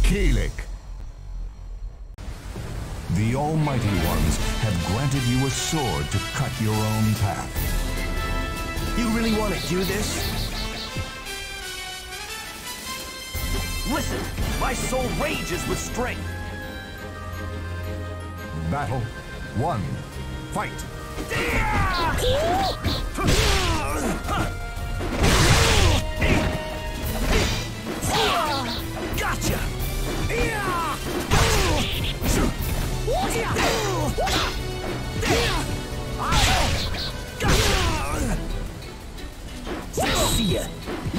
Kilik. The Almighty Ones have granted you a sword to cut your own path. You really want to do this? Listen, my soul rages with strength. Battle 1. Fight! Gotcha! See ya!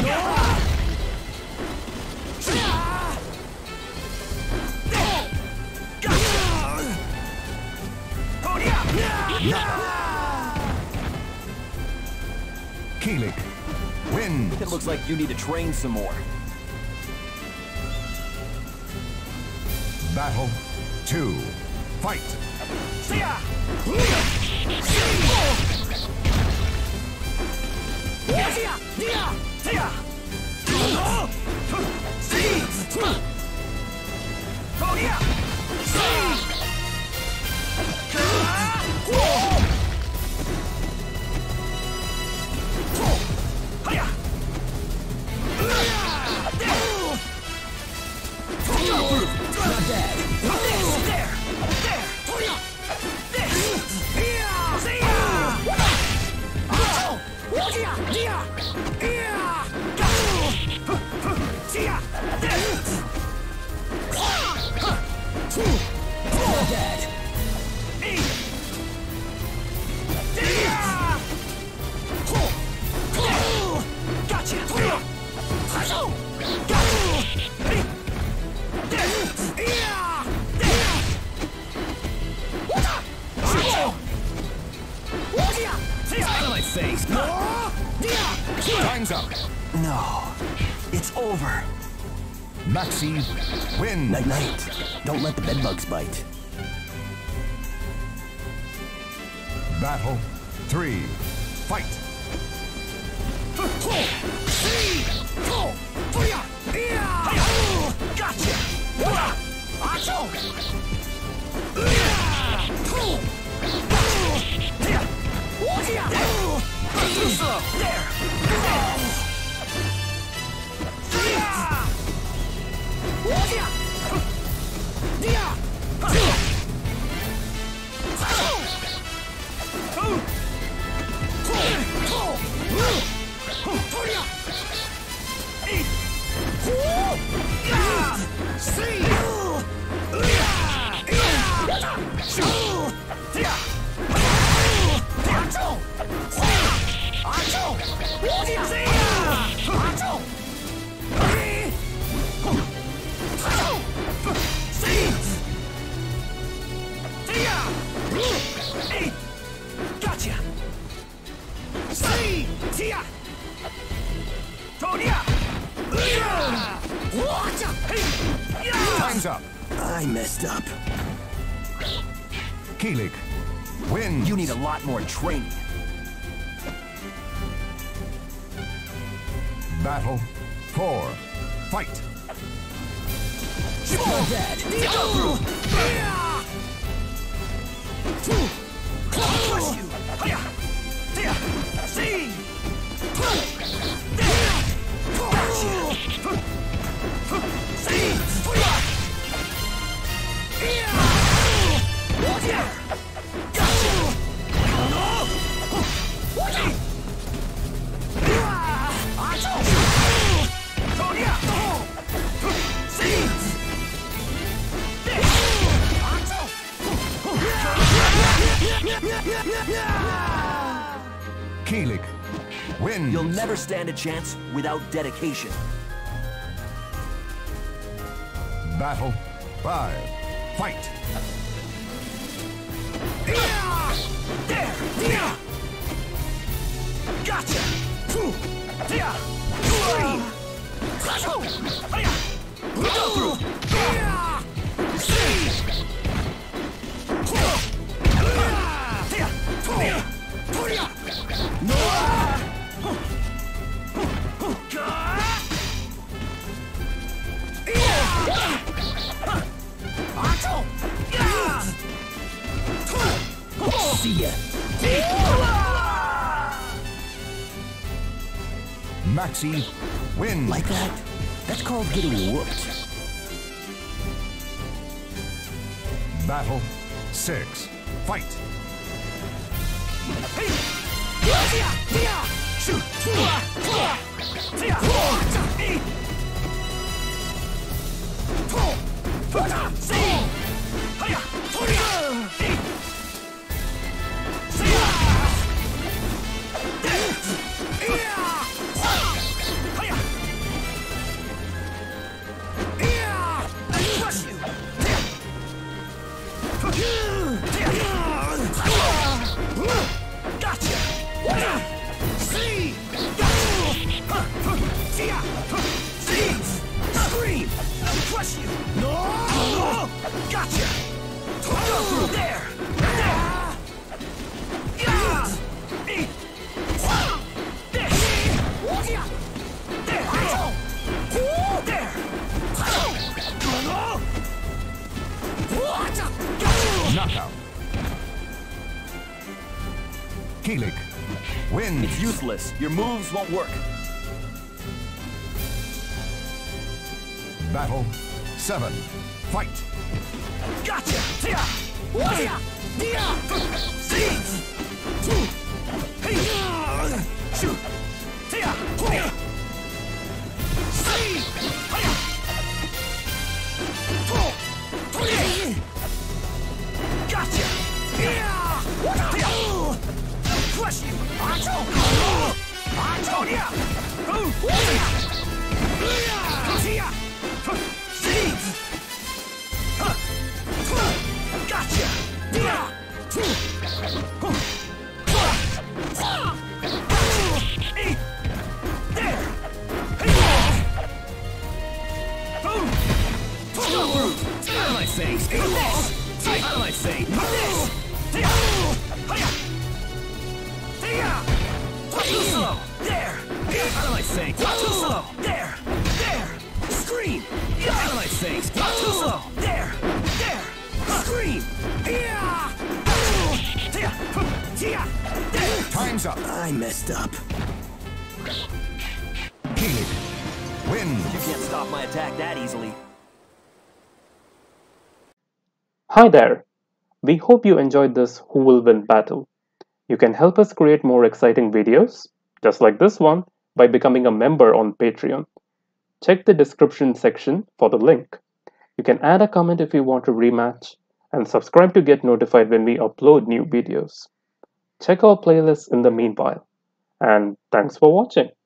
Kilik wins. It looks like you need to train some more. Battle 2. Fight! See ya! Time's up. No, it's over. Maxi wins. Night-night. Don't let the bedbugs bite. Battle 3. Fight! Gotcha! There! Time's up. I messed up. Kilik wins. You need a lot more training. Battle 4. Fight! Dad! Crush you! See! Kilik wins. You'll never stand a chance without dedication. Battle 5. Fight! There! Gotcha! Go through! See ya. Maxi wins. Like that? That's called getting whooped. Battle 6. Fight. Shoot. Knockout. Kilik wins. It's useless. Your moves won't work. Battle 7. Fight. Gotcha! Shoot! Gotcha! Crush you! Out of my face! Out of my face! Too slow! There! Out of my face! Too slow! There! Scream! Out of my face! Too slow! There! Scream! Time's up. I messed up. Kilik wins. You can't stop my attack that easily. Hi there! We hope you enjoyed this Who Will Win battle. You can help us create more exciting videos, just like this one, by becoming a member on Patreon. Check the description section for the link. You can add a comment if you want a rematch, and subscribe to get notified when we upload new videos. Check our playlists in the meanwhile. And thanks for watching.